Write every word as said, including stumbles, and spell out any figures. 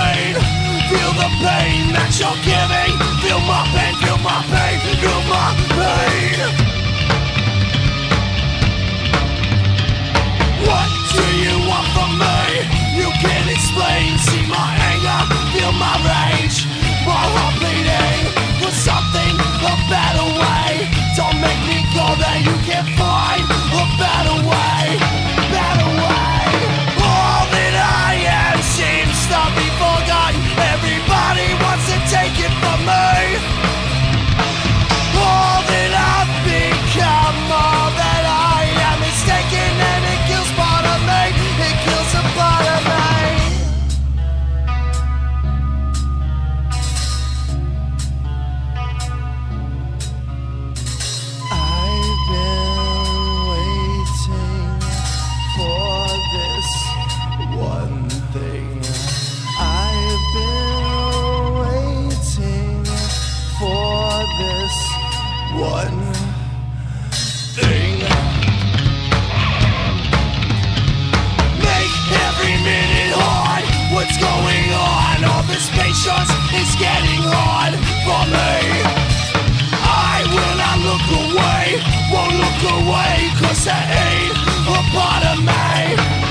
pain. Feel the pain that you're giving. Feel my pain, feel my pain, feel my pain. What do you want from me? You can't explain. See my anger, feel my rage. My heart bleeding for something, a better way. Don't make me go there, you can't find a better way, better way. All that I am seems to be forgotten. Everybody wants to take it from me. All that I've become, all that I am is taken, and it kills part of me. It kills a part of me. One thing. Make every minute hard. What's going on? All this patience is getting hard for me. I will not look away, won't look away, cause there ain't a part of me.